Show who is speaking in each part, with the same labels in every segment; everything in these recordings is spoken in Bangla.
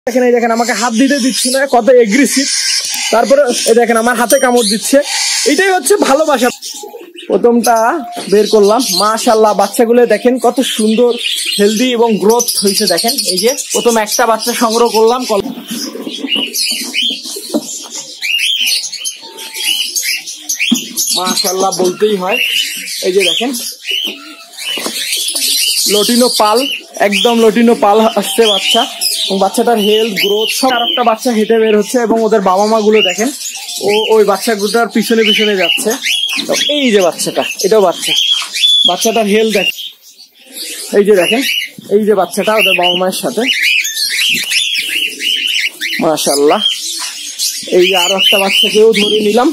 Speaker 1: দেখেন এই দেখেন আমাকে হাত দিতে দিচ্ছে না, কত এগ্রেসিভ। তারপরে এই দেখেন আমার হাতে কামড় দিচ্ছে। এটাই হচ্ছে ভালোবাসা। প্রথমটা বের করলাম, মাশাআল্লাহ বাচ্চাগুলো দেখেন কত সুন্দর হেলদি এবং গ্রোথ হয়েছে। দেখেন এই যে প্রথম একটা বাচ্চা সংগ্রহ করলাম, মাশাআল্লাহ বলতেই হয়। এই যে দেখেন লটিনো পাল, একদম লটিনো পাল আসছে বাচ্চা, এবং বাচ্চাটার হেলথ গ্রোথ সব। আর একটা বাচ্চা হেঁটে বের হচ্ছে এবং ওদের বাবা মা গুলো দেখেন ওই বাচ্চাগুলোর পিছনে পিছনে যাচ্ছে। তো এই যে বাচ্চাটা, এটাও বাচ্চাটার হেলথ দেখেন। এই যে দেখেন এই যে বাচ্চাটা ওদের বাবা মায়ের সাথে, মাশাআল্লাহ। এই যে আরো একটা বাচ্চাকেও ধরে নিলাম,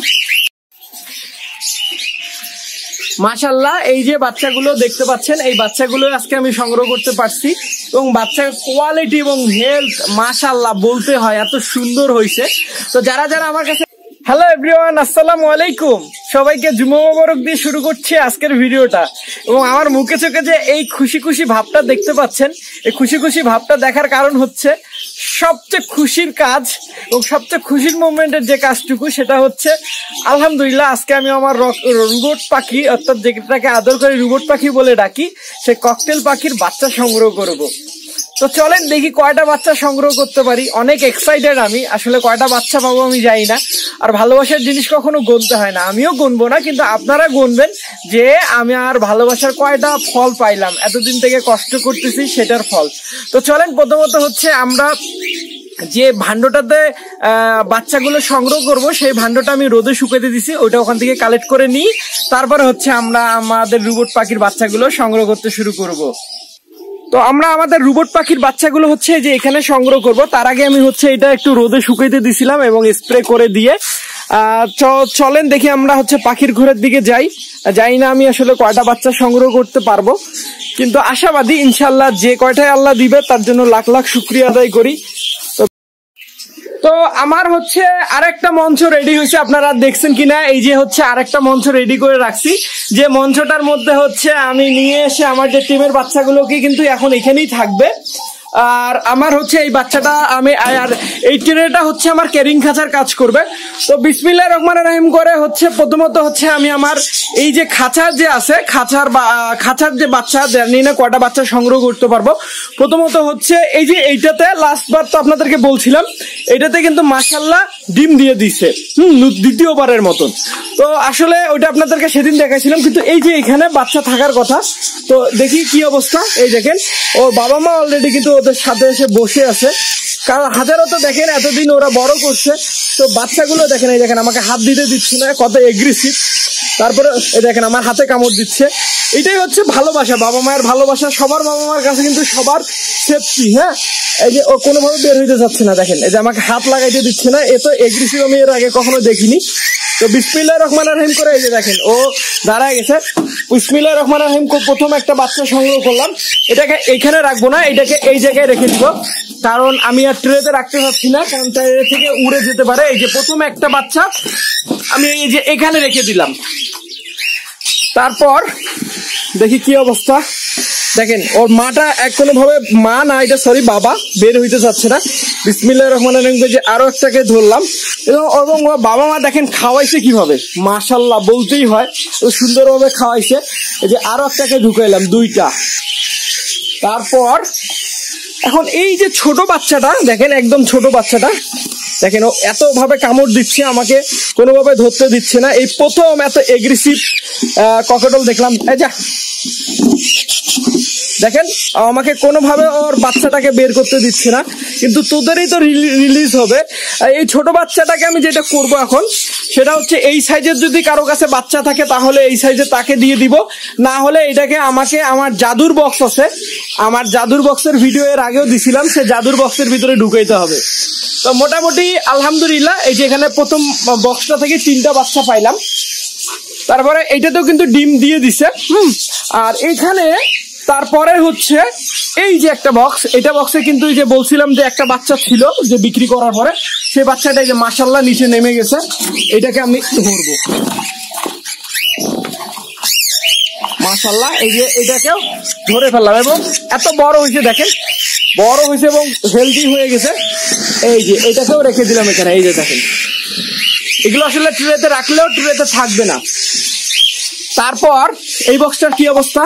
Speaker 1: মাশাআল্লাহ। এই যে বাচ্চাগুলো দেখতে পাচ্ছেন, এই বাচ্চাগুলো আজকে আমি সংগ্রহ করতে পারছি, এবং বাচ্চার কোয়ালিটি এবং হেলথ মাশাআল্লাহ বলতে হয় এত সুন্দর হয়েছে। তো যারা যারা আমার কাছে, হ্যালো এভরিওয়ান, আসসালামু আলাইকুম, সবাইকে জুমা মোবারক দিয়ে শুরু করছি আজকের ভিডিওটা। এবং আমার মুখে চোখে যে এই খুশি খুশি ভাবটা দেখতে পাচ্ছেন, এই খুশি খুশি ভাবটা দেখার কারণ হচ্ছে সবচেয়ে খুশির কাজ এবং সবচেয়ে খুশির মোমেন্টের যে কাজটুকু, সেটা হচ্ছে আলহামদুলিল্লাহ আজকে আমি আমার রোবট পাখি, অর্থাৎ যেটাকে আদর করে রোবট পাখি বলে ডাকি, সেই ককটেল পাখির বাচ্চা সংগ্রহ করব। তো চলেন দেখি কয়টা বাচ্চা সংগ্রহ করতে পারি। অনেক এক্সাইটেড আমি, আসলে কয়টা বাচ্চা পাবো আমি জানি না। আর ভালোবাসার জিনিস কখনো গুনতে হয় না, আমিও গুনবো না, কিন্তু আপনারা গুনবেন যে আমি আর ভালোবাসার কয়টা ফল পাইলাম, এতদিন থেকে কষ্ট করতেছি সেটার ফল। তো চলেন, প্রথমত হচ্ছে আমরা যে ভান্ডটাতে বাচ্চাগুলো সংগ্রহ করব, সেই ভান্ডটা আমি রোদে শুকাতে দিছি, ওইটা ওখান থেকে কালেক্ট করে নিই। তারপরে হচ্ছে আমরা আমাদের রোবট পাখির বাচ্চাগুলো সংগ্রহ করতে শুরু করব। তো আমরা আমাদের রোবট পাখির বাচ্চাগুলো হচ্ছে যে এখানে সংগ্রহ করব। তার আগে আমি হচ্ছে এটা একটু রোদে শুকাইতে দিছিলাম এবং স্প্রে করে দিয়ে চলেন দেখি আমরা হচ্ছে পাখির ঘরের দিকে যাই। জানি না আমি আসলে কয়টা বাচ্চা সংগ্রহ করতে পারবো, কিন্তু আশাবাদী ইনশাল্লাহ যে কয়টাই আল্লাহ দিবে তার জন্য লাখ লাখ শুকরিয়া আদায় করি। তো আমার হচ্ছে আরেকটা মঞ্চ রেডি হয়েছে, আপনারা দেখছেন কিনা। এই যে হচ্ছে আরেকটা মঞ্চ রেডি করে রাখছি, যে মঞ্চটার মধ্যে হচ্ছে আমি নিয়ে এসে আমার যে টিমের বাচ্চাগুলোকে কিন্তু এখন এখানেই থাকবে। আর আমার হচ্ছে এই বাচ্চাটা আমি, আর এই ট্রেটা হচ্ছে আমার ক্যারিং খাঁচার কাজ করবে। তো বিসমিল্লাহির রহমানির রহিম করে হচ্ছে প্রথমত হচ্ছে আমি আমার এই যে খাঁচার যে আছে, খাঁচার যে বাচ্চা জানি না কয়টা বাচ্চা সংগ্রহ করতে পারবো। প্রথমত হচ্ছে এই যে এইটাতে লাস্টবার তো আপনাদেরকে বলছিলাম, এইটাতে কিন্তু মাশাআল্লাহ ডিম দিয়ে দিছে, দ্বিতীয়বারের মতন। তো আসলে ওইটা আপনাদেরকে সেদিন দেখাইছিলাম, কিন্তু এই যে এখানে বাচ্চা থাকার কথা। তো দেখি কি অবস্থা। এই দেখেন ওর বাবা মা অলরেডি কিন্তু ওদের সাথে এসে বসে আছে, কারণ হাজারও তো দেখেন এতদিন ওরা বড় করছে। তো বাচ্চাগুলো দেখেন, এই দেখেন আমাকে হাত দিতে দিচ্ছে না, কত এগ্রেসিভ। তারপরে এই দেখেন আমার হাতে কামড় দিচ্ছে। এটাই হচ্ছে ভালোবাসা, বাবা মায়ের ভালোবাসা। সবার বাবা মার কাছে কিন্তু সবার সেফটি। হ্যাঁ, এই যে ও কোনোভাবে বের হইতে যাচ্ছে না, দেখেন এই যে আমাকে হাত লাগাইতে দিচ্ছে না, এত এগ্রেসিভ আমি এর আগে কখনো দেখিনি। তো বিসমিল্লাহির রহমানির রহিম করে এই যে দেখেন ও দাঁড়ায় গেছে। বিসমিল্লাহির রহমানির রহিম প্রথম একটা বাচ্চা সংগ্রহ করলাম, এটাকে এইখানে রাখবো না, এটাকে এই জায়গায় রেখে দিব, কারণ আমি আর ট্রেতে রাখতে পারছি না, কারণ ট্রে থেকে উড়ে যেতে পারে। এই যে প্রথম একটা বাচ্চা আমি এই যে এখানে রেখে দিলাম। তারপর দেখি কি অবস্থা। দেখেন ওর মাটা কোনোভাবে, মা না এটা সরি বাবা, বের হইতে চাচ্ছে না। বিসমিল্লাহির রহমানির রহিম যে আরো একটাকে ধরলাম, এবং ওর বাবা মা দেখেন খাওয়াইছে কিভাবে, মাশাআল্লাহ বলতেই হয়, সুন্দরভাবে খাওয়াইছে। এই যে আরো একটাকে ঢুকাইলাম, দুইটা। তারপর এখন এই যে ছোট বাচ্চাটা দেখেন, একদম ছোট বাচ্চাটা দেখেন, ও এত ভাবে কামড় দিচ্ছে, আমাকে কোনোভাবে ধরতে দিচ্ছে না। এই প্রথম এত এগ্রেসিভ ককটেল দেখলাম। এই যা দেখেন আমাকে কোনোভাবে ওর বাচ্চাটাকে বের করতে দিচ্ছে না, কিন্তু তোদেরই তো রিলিজ হবে। এই ছোট বাচ্চাটাকে আমি যেটা করব এখন, সেটা হচ্ছে এই সাইজের যদি কারো কাছে বাচ্চা থাকে তাহলে এই সাইজে তাকে দিয়ে দিব, না হলে এটাকে আমাকে আমার জাদুর বক্স আছে, আমার জাদুর বক্সের ভিডিও এর আগেও দিছিলাম, সে জাদুর বক্সের ভিতরে ঢুকাইতে হবে। তো মোটামুটি আলহামদুলিল্লাহ এই যে এখানে প্রথম বক্সটা থেকে 3টা বাচ্চা পাইলাম। তারপরে এইটাতেও কিন্তু ডিম দিয়ে দিছে। আর এইখানে তারপরে হচ্ছে এই যে একটা বক্স, এটা বক্সে কিন্তু এই যে বলছিলাম যে একটা বাচ্চা ছিল যে বিক্রি করার পরে, সেই বাচ্চাটা এই যে মাশাআল্লাহ নিচে নেমে গেছে। এটাকে আমি ধরবো, মাশাআল্লাহ এই যে এটাকেও ধরে ফেললাম, এবং এত বড় হয়েছে দেখেন, বড় হয়েছে এবং হেলদি হয়ে গেছে। এই যে এটাকেও রেখে দিলাম এখানে, এই যে দেখেন এগুলো আসলে ট্রেতে রাখলেও ট্রেতে থাকবে না। তারপর এই বক্সটার কি অবস্থা,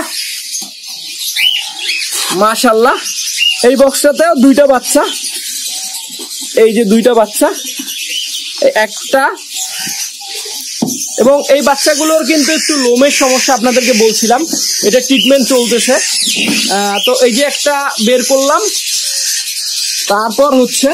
Speaker 1: মাশাআল্লাহ এই বক্সটাতেও দুইটা বাচ্চা, এই যে দুইটা বাচ্চা, একটা, এবং এই বাচ্চাগুলোর কিন্তু একটু লোমের সমস্যা আপনাদেরকে বলছিলাম, এটা ট্রিটমেন্ট চলতেছে। তো এই যে একটা বের করলাম। তারপর হচ্ছে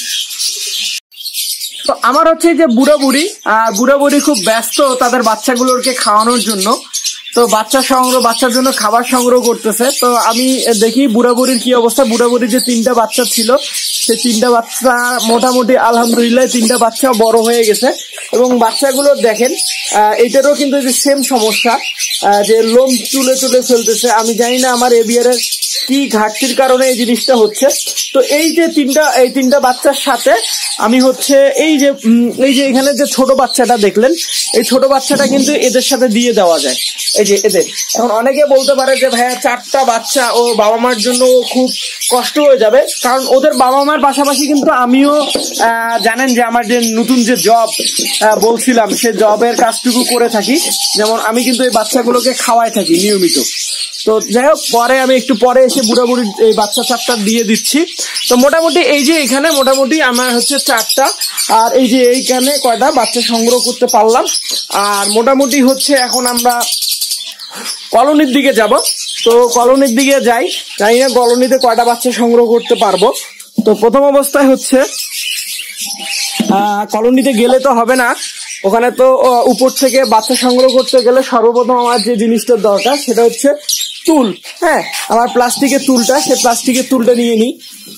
Speaker 1: তো আমার হচ্ছে যে বুড়া বুড়ি খুব ব্যস্ত তাদের বাচ্চাগুলোকে খাওয়ানোর জন্য। তো বাচ্চার জন্য খাবার সংগ্রহ করতেছে। তো আমি দেখি বুড়ির কি অবস্থা। বুড়ির যে 3টা বাচ্চা ছিল, সেই 3টা বাচ্চা মোটামুটি আলহামদুলিল্লাহ 3টা বাচ্চা বড় হয়ে গেছে। এবং বাচ্চাগুলো দেখেন এটারও কিন্তু যে সেম সমস্যা, যে লোম তুলে ফেলতেছে। আমি জানি না আমার এবিআরের কি ঘাটতির কারণে এই জিনিসটা হচ্ছে। তো এই যে তিনটা বাচ্চার সাথে আমি হচ্ছে এই যে এখানে যে ছোট বাচ্চাটা দেখলেন, এই ছোট বাচ্চাটা কিন্তু এদের সাথে দিয়ে দেওয়া যায়। এই যে এদের এখন অনেকে বলতে পারে যে ভাইয়া 4টা বাচ্চা ও বাবা মার জন্য খুব কষ্ট হয়ে যাবে, কারণ ওদের বাবা মার পাশাপাশি কিন্তু আমিও জানেন যে আমার যে নতুন যে জব বলছিলাম, সে জবের কাজটুকু করে থাকি। যেমন আমি কিন্তু এই বাচ্চাগুলোকে খাওয়াই থাকি নিয়মিত। তো যাই হোক, পরে আমি একটু পরে এসে বুড়ির এই বাচ্চা 4টা দিয়ে দিচ্ছি। তো মোটামুটি এই যে এখানে মোটামুটি আমার হচ্ছে 4টা, আর এই যে এইখানে কয়টা বাচ্চা সংগ্রহ করতে পারলাম। আর মোটামুটি হচ্ছে এখন আমরা কলোনির দিকে যাব। তো কলোনির দিকে যাই, জানি না কলোনিতে কয়টা বাচ্চা সংগ্রহ করতে পারবো। তো প্রথম অবস্থায় হচ্ছে কলোনিতে গেলে তো হবে না, ওখানে তো উপর থেকে বাচ্চা সংগ্রহ করতে গেলে সর্বপ্রথম আমার যে জিনিসটার দরকার সেটা হচ্ছে তুল। হ্যাঁ, আমার প্লাস্টিকের তুলটা, সেই প্লাস্টিকের তুলটা নিয়ে নিই,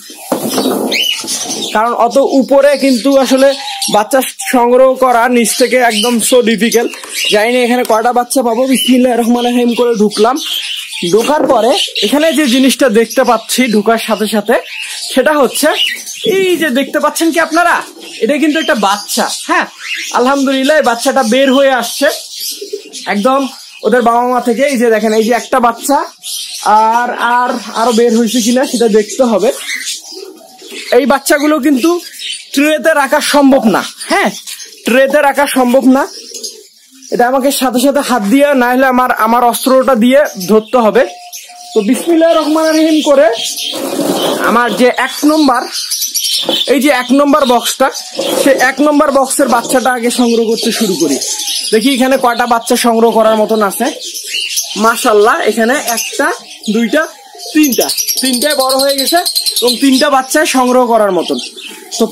Speaker 1: কারণ অত উপরে কিন্তু আসলে বাচ্চা সংগ্রহ করা নিচ থেকে একদম সো ডিফিকাল্ট। জানি না এখানে কয়টা বাচ্চা পাবো। বিসমিল্লাহির রহমানির রহিম করে ঢুকলাম। ঢোকার পরে এখানে যে জিনিসটা দেখতে পাচ্ছি ঢোকার সাথে সাথে, সেটা হচ্ছে এই যে দেখতে পাচ্ছেন কি আপনারা, এটা কিন্তু একটা বাচ্চা। হ্যাঁ, আলহামদুলিল্লাহ এই বাচ্চাটা বের হয়ে আসছে একদম ওদের বাবা মা থেকে। এই যে দেখেন, এই যে একটা বাচ্চা, আর আরো বের হয়েছে কিনা সেটা দেখতে হবে। এই বাচ্চাগুলো কিন্তু ট্রেতে রাখা সম্ভব না। হ্যাঁ, ট্রেতে রাখা সম্ভব না, এটা আমাকে সাথে সাথে হাত দিয়ে, না হলে আমার অস্ত্রটা দিয়ে ধরতে হবে। তো বিসমিল্লাহির রহমানির রহিম করে আমার যে 1 নম্বর, এই যে 1 নম্বর বক্সটা, সে 1 নম্বর বক্সের বাচ্চাটা আগে সংগ্রহ করতে শুরু করি। দেখি এখানে কয়টা বাচ্চা সংগ্রহ করার মতন আছে। মাশাআল্লাহ, এখানে 1টা 2টা 3টায় বড় হয়ে গেছে এবং 3টা বাচ্চায় সংগ্রহ করার মতন। তো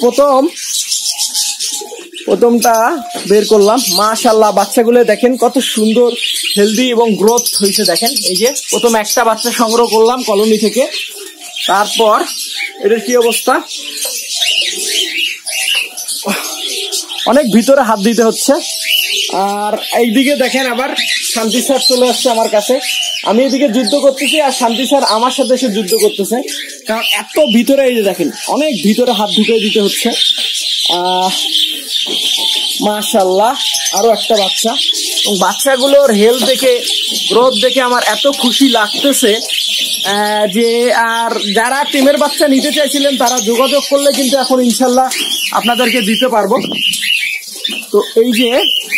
Speaker 1: প্রথমটা বের করলাম। মাশাআল্লাহ, বাচ্চাগুলো দেখেন কত সুন্দর হেলদি এবং গ্রোথ হয়েছে। দেখেন এই যে প্রথম একটা বাচ্চা সংগ্রহ করলাম কলোনি থেকে। তারপর এটার কি অবস্থা, অনেক ভিতরে হাত দিতে হচ্ছে। আর এইদিকে দেখেন আবার শান্তি স্যার চলে আসছে আমার কাছে। আমি এদিকে যুদ্ধ করতেছি আর শান্তি স্যার আমার সাথে এসে যুদ্ধ করতেছে, কারণ এত ভিতরে, এই যে দেখেন অনেক ভিতরে হাত ঢুকিয়ে দিতে হচ্ছে। মাশাআল্লাহ, আরো একটা বাচ্চা। এবং বাচ্চাগুলোর হেলথ দেখে, গ্রোথ দেখে আমার এত খুশি লাগতেছে যে, আর যারা টিমের বাচ্চা নিতে চাইছিলেন তারা যোগাযোগ করলে কিন্তু এখন ইনশাল্লাহ আপনাদেরকে দিতে পারবো। তো এই যে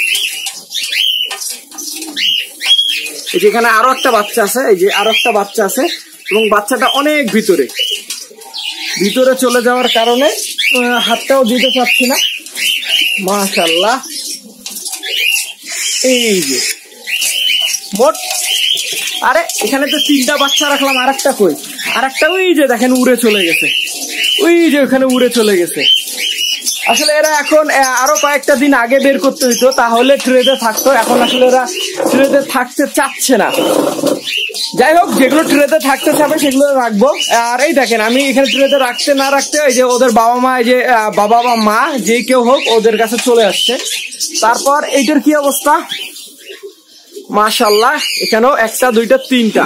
Speaker 1: এখানে আরো একটা বাচ্চা আছে, এই যে আরো একটা বাচ্চা আছে, এবং বাচ্চাটা অনেক ভিতরে চলে যাওয়ার কারণে হাতটাও দিতে পারছি না। মাশাআল্লাহ, এই যে মোট, আরে এখানে তো 3টা বাচ্চা রাখলাম, আরেকটা কই, আরেকটা ওই যে দেখেন উড়ে চলে গেছে, ওই যে ওখানে উড়ে চলে গেছে। আসলে এরা এখন আরো কয়েকটা দিন আগে বের করতে হইতো, তাহলে ট্রেতে থাকতো। এখন আসলে এরা ট্রেতে থাকতে চাচ্ছে না। যাই হোক, যেগুলো ট্রেতে থাকতে চাবে সেগুলো রাখবো। আর এই দেখেন, আমি এখানে ট্রেতে রাখতে না রাখতে এই যে ওদের বাবা মা, এই যে বাবা বা মা যে কেউ হোক ওদের কাছে চলে আসছে। তারপর এইটার কি অবস্থা, মাশাআল্লাহ, এখানেও 1টা 2টা 3টা,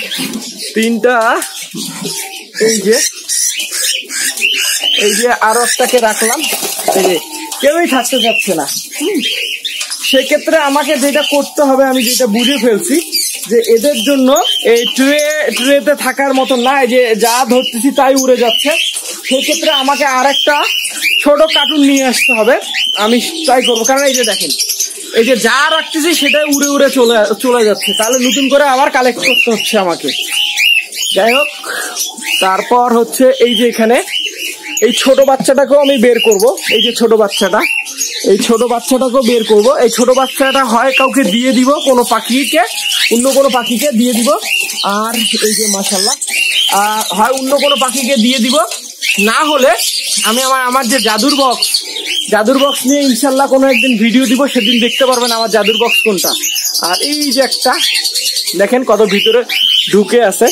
Speaker 1: এই যে আরো একটাকে রাখলাম। এই যে কেউই থাকতে চাচ্ছে না। সেক্ষেত্রে আমাকে যেটা করতে হবে, আমি যেটা বুঝে ফেলছি, যে এদের জন্য এই ট্রেতে থাকার মতো না, যে যা ধরতেছি তাই উড়ে যাচ্ছে, সেক্ষেত্রে আমাকে আর একটা ছোট কার্টুন নিয়ে আসতে হবে। আমি ট্রাই করবো, কারণ এই যে দেখেন, এই যে যা রাখতেছি সেটাই উড়ে উড়ে চলে যাচ্ছে, তাহলে নতুন করে আবার কালেক্ট করতে হচ্ছে আমাকে। যাই হোক, তারপর হচ্ছে এই যে এখানে এই ছোট বাচ্চাটাকেও আমি বের করব। এই যে ছোট বাচ্চাটা, এই ছোট বাচ্চাটাকেও বের করব। এই ছোট বাচ্চাটা হয় কাউকে দিয়ে দিব, কোনো পাখিকে, অন্য কোনো পাখিকে দিয়ে দিব। আর এই যে মাশাআল্লাহ, হয় অন্য কোনো পাখিকে দিয়ে দিব, না হলে আমি আমার যে জাদুর বক্স নিয়ে ইনশাল্লাহ কোনো একদিন ভিডিও দিব, সেদিন দেখতে পারবেন আমার জাদুর বক্স কোনটা। আর এই যে একটা দেখেন কত ভিতরে ঢুকে আছে,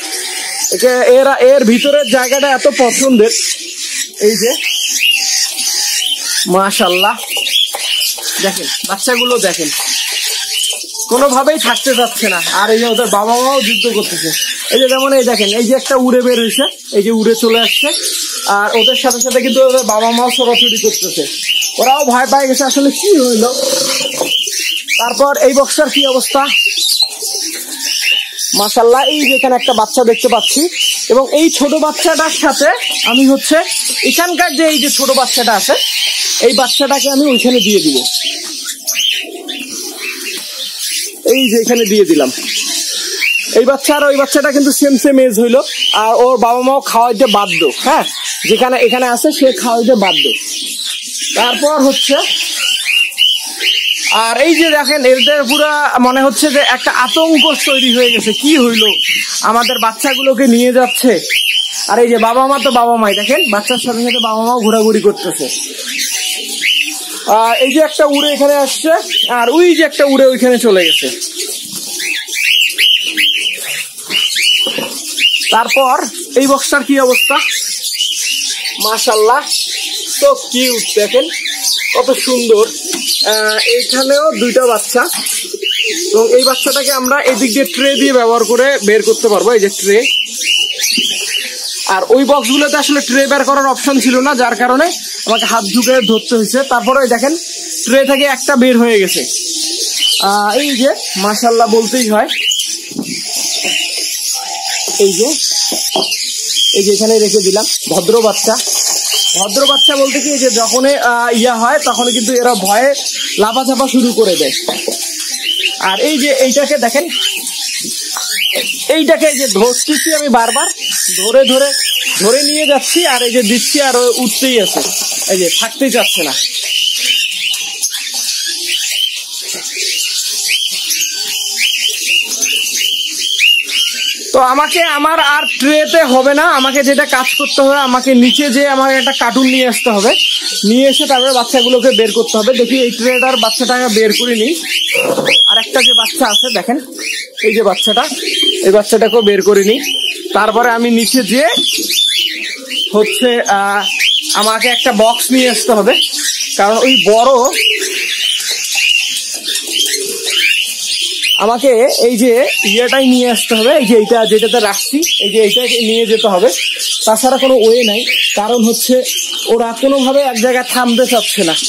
Speaker 1: এর ভিতরের জায়গাটা এত পছন্দের। এই যে মাশাআল্লাহ, দেখেন বাচ্চাগুলো দেখেন, কোনোভাবেই থাকতে চাচ্ছে না। আর এই যে ওদের বাবা মাও যুদ্ধ করতেছে। এই যে যেমন এই দেখেন, এই যে একটা উড়ে বের হয়েছে, এই যে উড়ে চলে আসছে, আর ওদের সাথে সাথে কিন্তু ওদের বাবা মাও ছোড়াছুড়ি করতেছে। ওরাও ভয় পায় গেছে, আসলে কি হইলো। তারপর এই বক্সটার কি অবস্থা, মাশাআল্লাহ। এই যে এখানে একটা বাচ্চা দেখতে পাচ্ছি, এবং এই ছোট বাচ্চাটার সাথে আমি হচ্ছে এখানকার যে এই যে ছোট বাচ্চাটা আছে, এই বাচ্চাটাকে আমি ওইখানে দিয়ে দিব। এই যে এখানে দিয়ে দিলাম। এই বাচ্চা আর ওই বাচ্চাটা কিন্তু সেম এজ হইলো, আর ওর বাবা মাও খাওয়াইতে বাধ্য। হ্যাঁ, যেখানে এখানে আছে সে খাওয়াইতে বাধ্য। তারপর হচ্ছে, আর এই যে দেখেন, এদের পুরা মনে হচ্ছে যে একটা আতঙ্ক তৈরি হয়ে গেছে, কি হইলো, আমাদের বাচ্চাগুলোকে নিয়ে যাচ্ছে। আর এই যে বাবা মা তো বাবা মাই, দেখেন বাচ্চার সাথে সাথে বাবা মাও ঘোরাঘুরি করতেছে। এই যে একটা উড়ে এখানে আসছে, আর ওই যে একটা উড়ে ওইখানে চলে গেছে। তারপর এই বক্সটার কি অবস্থা, মাশাআল্লাহ, তো কিউট, দেখেন কত সুন্দর। এইখানেও দুইটা বাচ্চা, এবং এই বাচ্চাটাকে আমরা এদিক দিয়ে ট্রে দিয়ে ব্যবহার করে বের করতে পারবো। এই যে ট্রে, আর ওই বক্সগুলোতে আসলে ট্রে বের করার অপশন ছিল না, যার কারণে আমাকে হাত ঢুকে ধরতে হয়েছে। তারপরে দেখেন ট্রে থেকে একটা বের হয়ে গেছে। এই যে মাশাআল্লাহ বলতেই হয়। এই যে এখানে রেখে দিলাম ভদ্র বাচ্চা বলতে কি, যে যখন ইয়া হয় তখন কিন্তু এরা ভয়ে লাফাঝাপা শুরু করে দেয়। আর এই যে এইটাকে দেখেন, এইটাকে যে ধরতেছি আমি বারবার ধরে নিয়ে যাচ্ছি, আর এই যে দিচ্ছি, আর উঠতেই আছে, এই যে থাকতেই যাচ্ছে না। তো আমাকে আমার আর ট্রেতে হবে না, আমাকে যেটা কাজ করতে হবে, আমাকে নিচে যে আমাকে একটা কার্টুন নিয়ে আসতে হবে, নিয়ে এসে তারপরে বাচ্চাগুলোকে বের করতে হবে। দেখি এই ট্রেটার বাচ্চাটাকে বের করে নিই। আর একটা যে বাচ্চা আছে দেখেন, এই যে বাচ্চাটা, এই বাচ্চাটাকেও বের করে নিই। তারপরে আমি নিচে যে হচ্ছে আমাকে একটা বক্স নিয়ে আসতে হবে, কারণ ওই বড় আমাকে এই যে ইয়েটাই নিয়ে আসতে হবে। এই যে এইটা যেটাতে রাখছি, এই যে এইটাকে নিয়ে যেতে হবে, তাছাড়া কোনো ওয়ে নাই। কারণ হচ্ছে ওরা কোনোভাবে এক জায়গায় থামতে চাচ্ছে না।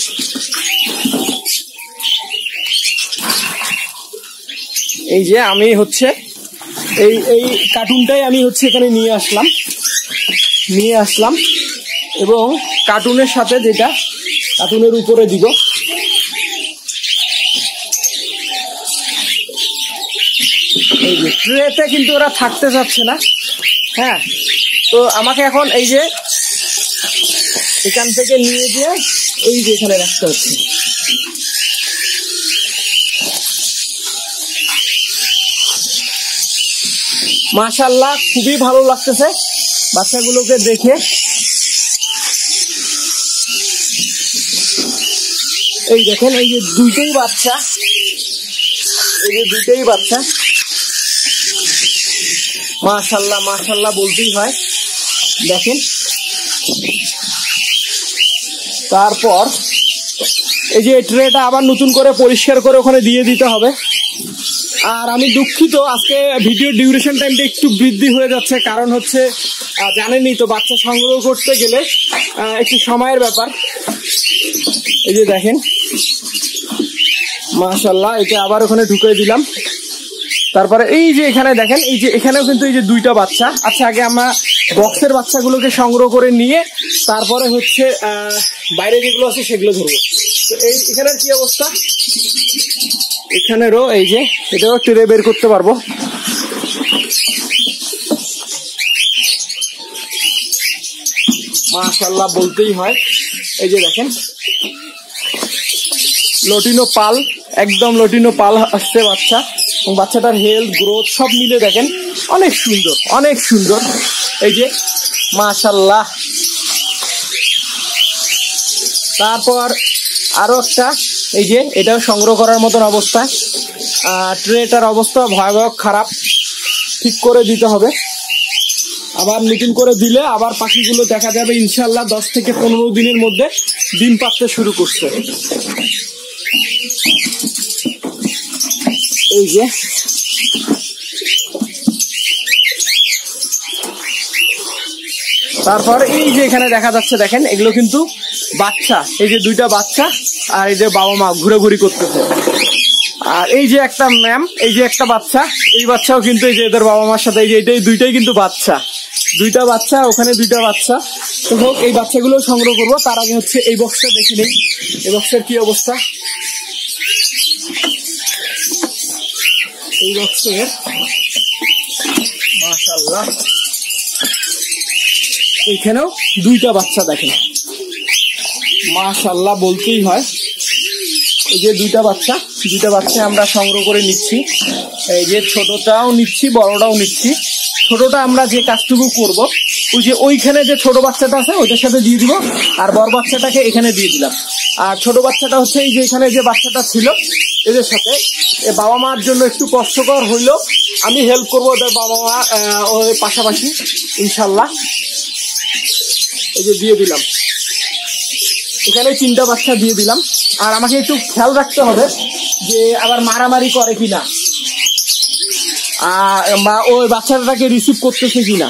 Speaker 1: এই যে আমি হচ্ছে এই কার্টুনটাই আমি হচ্ছে এখানে নিয়ে আসলাম, এবং কার্টুনের সাথে যেটা কার্টুনের উপরে দিব। এই যে ট্রেতে কিন্তু ওরা থাকতে চাচ্ছে না। হ্যাঁ, তো আমাকে এখন এই যে এখান থেকে নিয়ে গিয়ে এই যে এখানে রাখতে হচ্ছে। মাশাআল্লাহ, খুবই ভালো লাগতেছে বাচ্চাগুলোকে দেখে। এই দেখেন, এই যে দুইটাই বাচ্চা, মাশাআল্লাহ বলতেই হয়। দেখেন, তারপর এই যে ট্রেটা আবার নতুন করে পরিষ্কার করে ওখানে দিয়ে দিতে হবে। আর আমি দুঃখিত, আজকে ভিডিও ডিউরেশন টাইমটা একটু বৃদ্ধি হয়ে যাচ্ছে, কারণ হচ্ছে জানেনই তো, বাচ্চা সংগ্রহ করতে গেলে একটু সময়ের ব্যাপার। এই যে দেখেন, মাশাআল্লাহ, এটা আবার ওখানে ঢুকিয়ে দিলাম। তারপরে এই যে এখানে দেখেন, এই যে এখানেও কিন্তু এই যে দুইটা বাচ্চা। আচ্ছা, আগে আমরা বক্সের বাচ্চাগুলোকে সংগ্রহ করে নিয়ে তারপরে হচ্ছে বাইরে যেগুলো আছে সেগুলো ধরবো। তো এই এখানের কি অবস্থা, এখানেরও এই যে এটাও ট্রে বের করতে পারবো। মাশাআল্লাহ বলতেই হয়। এই যে দেখেন লটিনো পাল, একদম লটিনো পাল আসছে বাচ্চা, এবং বাচ্চাটার হেলথ গ্রোথ সব মিলে দেখেন অনেক সুন্দর, অনেক সুন্দর। এই যে মাশাআল্লাহ। তারপর আরো একটা, এই যে এটাও সংগ্রহ করার মতন অবস্থা। ট্রেটার অবস্থা ভয়াবহ খারাপ, ঠিক করে দিতে হবে। আবার নতুন করে দিলে আবার পাখিগুলো দেখা যাবে ইনশাল্লাহ 10 থেকে 15 দিনের মধ্যে ডিম পাড়তে শুরু করছে। এই যে তারপর এই যে এখানে দেখা যাচ্ছে দেখেন, এগুলো কিন্তু বাচ্চা, এই যে দুইটা বাচ্চা, আর এই যে বাবা মা ঘুরাঘুরি করতেছে। আর এই যে একটা ম্যাম, এই যে একটা বাচ্চা, এই বাচ্চাও কিন্তু এই যে এদের বাবা মার সাথে, এই যে এটাই দুইটাই কিন্তু বাচ্চা, দুইটা বাচ্চা, ওখানে দুইটা বাচ্চা। তো হোক, এই বাচ্চাগুলো সংগ্রহ করবো। তার আগে হচ্ছে এই বক্সটা দেখে নিই, এই বক্সের কি অবস্থা। এই বক্সের মাশাআল্লাহ এইখানেও দুইটা বাচ্চা দেখেন, মাশাআল্লাহ বলতেই হয়। এই যে দুইটা বাচ্চা আমরা সংগ্রহ করে নিচ্ছি। এই যে ছোটটাও নিচ্ছি, বড়টাও নিচ্ছি। ছোটটা আমরা যে কাজটুকু করব, ওই যে ওইখানে যে ছোট বাচ্চাটা আছে ওইটার সাথে দিয়ে দিব, আর বড় বাচ্চাটাকে এখানে দিয়ে দিলাম। আর ছোট বাচ্চাটা হচ্ছে এই যে এখানে যে বাচ্চাটা ছিল এদের সাথে। বাবা মার জন্য একটু কষ্টকর হইলেও আমি হেল্প করবো ওদের বাবা মা ওর পাশাপাশি ইনশাল্লাহ। এই যে দিয়ে দিলাম, এখানে 3টা বাচ্চা দিয়ে দিলাম। আর আমাকে একটু খেয়াল রাখতে হবে যে আবার মারামারি করে কিনা, বা ওই বাচ্চাটাকে রিসিভ করতেছে কিনা।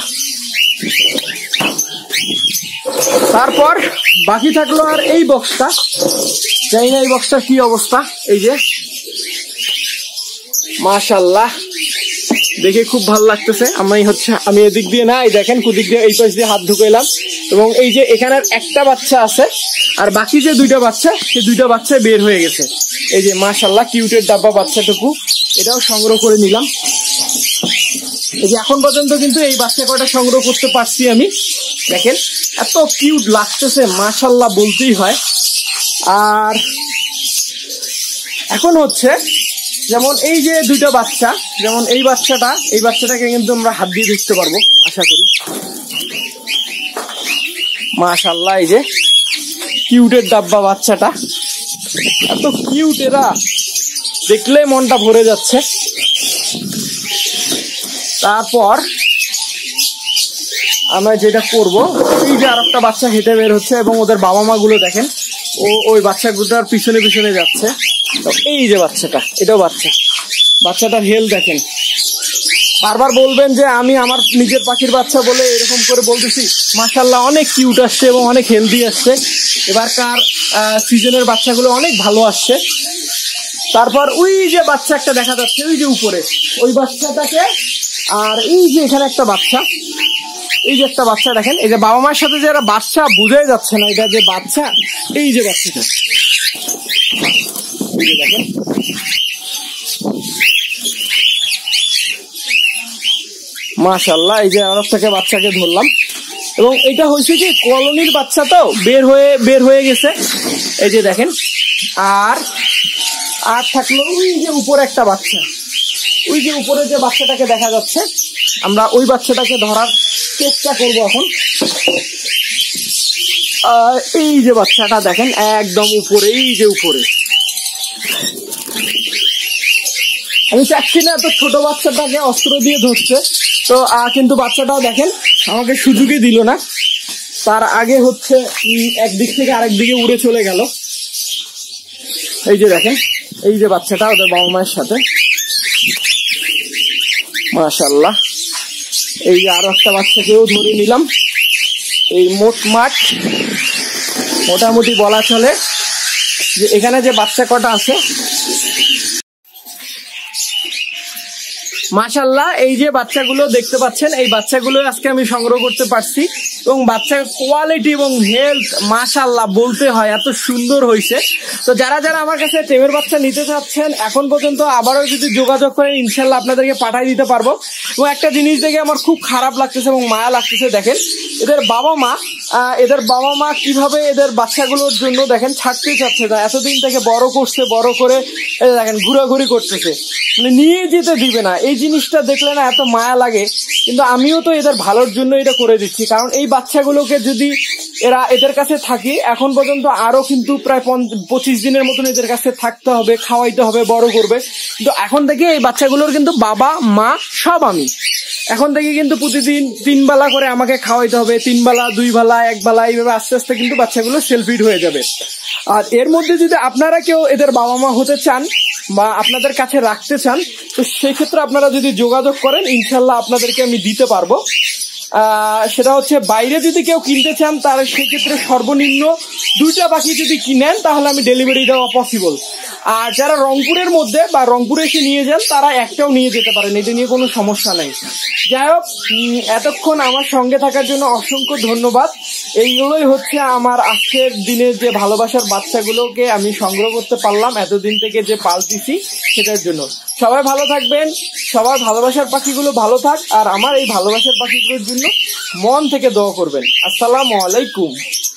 Speaker 1: তারপর বাকি থাকলো আর এই বক্সটা, জানি না এই বক্সটা কি অবস্থা। এই যে মাশাআল্লাহ দেখে খুব ভালো লাগতেছে। আমি এদিক দিয়ে না, এই দেখেন কুদিক দিয়ে এই পাশ দিয়ে হাত ঢুকাইলাম, এবং এই যে এখানের একটা বাচ্চা আছে, আর বাকি যে দুইটা বাচ্চা, সেই দুইটা বাচ্চা বের হয়ে গেছে। এই যে মাশাআল্লাহ কিউটের ডাব্বা বাচ্চাটুকু, এটাও সংগ্রহ করে নিলাম। এই যে এখন পর্যন্ত কিন্তু এই বাচ্চা কয়টা সংগ্রহ করতে পারছি আমি, দেখেন এত কিউট লাগতেছে, মাশাআল্লাহ বলতেই হয়। আর এখন হচ্ছে যেমন এই যে দুইটা বাচ্চা, যেমন এই বাচ্চাটাকে কিন্তু আমরা হাত দিয়ে দেখতে পারবো আশা করি। মাশাআল্লাহ এই যে কিউটের ডাব্বা বাচ্চাটা, এত কিউট, এরা দেখলে মনটা ভরে যাচ্ছে। তারপর আমরা যেটা করব, এই যে আরেকটা বাচ্চা হেঁটে বের হচ্ছে, এবং ওদের বাবা মা গুলো দেখেন ওই বাচ্চাগুলোর পিছনে পিছনে যাচ্ছে। তো এই যে বাচ্চাটা, এটাও বাচ্চাটার হেলথ দেখেন। বারবার বলবেন যে আমি আমার নিজের পাখির বাচ্চা বলে এরকম করে বলতেছি, মাশাআল্লাহ অনেক কিউট আসছে এবং অনেক হেলদি আসছে। এবারকার সিজনের বাচ্চাগুলো অনেক ভালো আসছে। তারপর ওই যে বাচ্চা একটা দেখা যাচ্ছে ওই যে উপরে, ওই বাচ্চাটাকে, আর এই যে এখানে একটা বাচ্চা, এই যে একটা বাচ্চা দেখেন, এই যে বাবা মায়ের সাথে যারা বাচ্চা বোঝাই যাচ্ছে না এটা যে বাচ্চা। এই যে বাচ্চাটা, এই যে দেখেন মাশাআল্লাহ। এই যে আরব থেকে বাচ্চাকে ধরলাম, এবং এটা হয়েছে কি কলোনির বাচ্চা, তো বের হয়ে গেছে। এই যে দেখেন, আর থাকলো ওই যে উপরে একটা বাচ্চা, ওই যে উপরে যে বাচ্চাটাকে দেখা যাচ্ছে, আমরা ওই বাচ্চাটাকে ধরার চেষ্টা করব এখন। এই যে বাচ্চাটা দেখেন একদম উপরে, এই যে উপরে। আমি চাচ্ছি না এত ছোট বাচ্চাটাকে অস্ত্র দিয়ে ধরছে, তো কিন্তু বাচ্চাটাও দেখেন আমাকে সুযোগই দিল না। তার আগে হচ্ছে একদিক থেকে আরেক দিকে উড়ে চলে গেল। এই যে দেখেন, এই যে বাচ্চাটা ওদের বাবা মায়ের সাথে, মাশাআল্লাহ। এই যে আরো একটা বাচ্চাকেও ধরে নিলাম। এই মোটামুটি বলা চলে যে এখানে যে বাচ্চা কটা আছে, মাশাআল্লাহ, এই যে বাচ্চাগুলো দেখতে পাচ্ছেন, এই বাচ্চাগুলো আজকে আমি সংগ্রহ করতে পারছি এবং বাচ্চার কোয়ালিটি এবং হেলথ মাশাআল্লাহ বলতে হয় এত সুন্দর হয়েছে। তো যারা যারা আমার কাছে টেমের বাচ্চা নিতে চাচ্ছেন এখন পর্যন্ত আবারও যদি যোগাযোগ করেন ইনশাল্লাহ আপনাদেরকে পাঠিয়ে দিতে পারবো। এবং একটা জিনিস দেখে আমার খুব খারাপ লাগতেছে এবং মায়া লাগতেছে, দেখেন এদের বাবা মা কিভাবে এদের বাচ্চাগুলোর জন্য দেখেন ছাড়তে চাচ্ছে না, এতদিন থেকে বড় করছে, বড় করে দেখেন ঘোরাঘুরি করতেছে, মানে নিয়ে যেতে দিবে না। এই জিনিসটা দেখলে না এত মায়া লাগে, কিন্তু আমিও তো এদের ভালোর জন্য এটা করে দিচ্ছি। কারণ এই বাচ্চাগুলোকে যদি এদের কাছে থাকি এখন পর্যন্ত আরো কিন্তু প্রায় 25 দিনের মতন এদের কাছে থাকতে হবে, খাওয়াইতে হবে, বড় করবে। কিন্তু এখন থেকে এই বাচ্চাগুলোর কিন্তু বাবা মা সব আমি। এখন থেকে কিন্তু প্রতিদিন 3 বেলা করে আমাকে খাওয়াইতে হবে, 3 বেলা 2 বেলা 1 বেলা, এইভাবে আস্তে আস্তে কিন্তু বাচ্চাগুলো সেলফ ফিড হয়ে যাবে। আর এর মধ্যে যদি আপনারা কেউ এদের বাবা মা হতে চান বা আপনাদের কাছে রাখতে চান, তো সেক্ষেত্রে আপনারা যদি যোগাযোগ করেন ইনশাল্লাহ আপনাদেরকে আমি দিতে পারবো। সেটা হচ্ছে বাইরে যদি কেউ কিনতে চান তার সেক্ষেত্রে সর্বনিম্ন 2টা পাখি যদি কিনেন তাহলে আমি ডেলিভারি দেওয়া পসিবল। আর যারা রংপুরের মধ্যে বা রংপুরে এসে নিয়ে যান তারা একটাও নিয়ে যেতে পারেন, এটা নিয়ে কোনো সমস্যা নেই। যাই হোক, এতক্ষণ আমার সঙ্গে থাকার জন্য অসংখ্য ধন্যবাদ। এইগুলোই হচ্ছে আমার আজকের দিনের যে ভালোবাসার বাচ্চাগুলোকে আমি সংগ্রহ করতে পারলাম এতদিন থেকে যে পালতেছি সেটার জন্য। সবাই ভালো থাকবেন, সবার ভালোবাসার পাখিগুলো ভালো থাক, আর আমার এই ভালোবাসার পাখিগুলোর জন্য মন থেকে দোয়া করবেন। আসসালামু আলাইকুম।